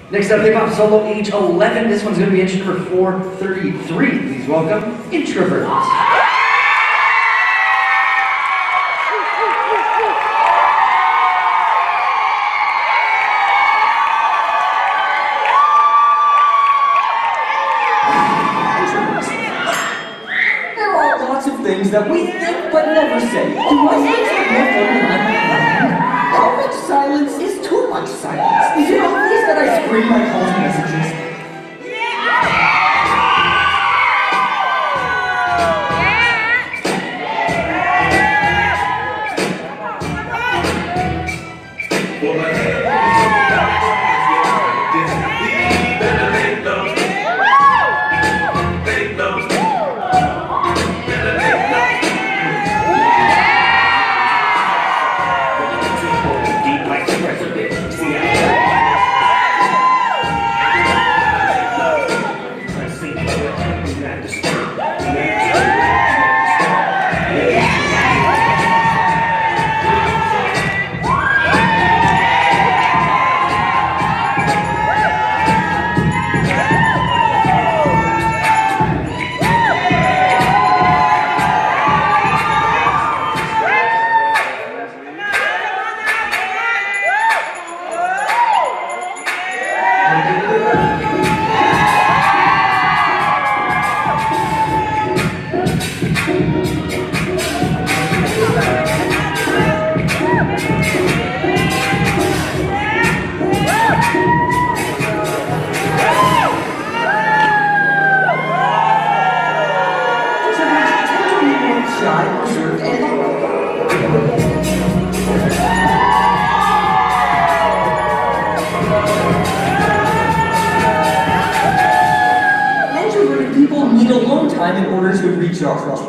Next up, hip-hop solo age 11. This one's going to be entry number 433. Please welcome Introvert. There are lots of things that we think but never say. Do I think how much silence is too much silence? Is it obvious that I scream my calls and messages? Introverted people need alone time in order to recharge.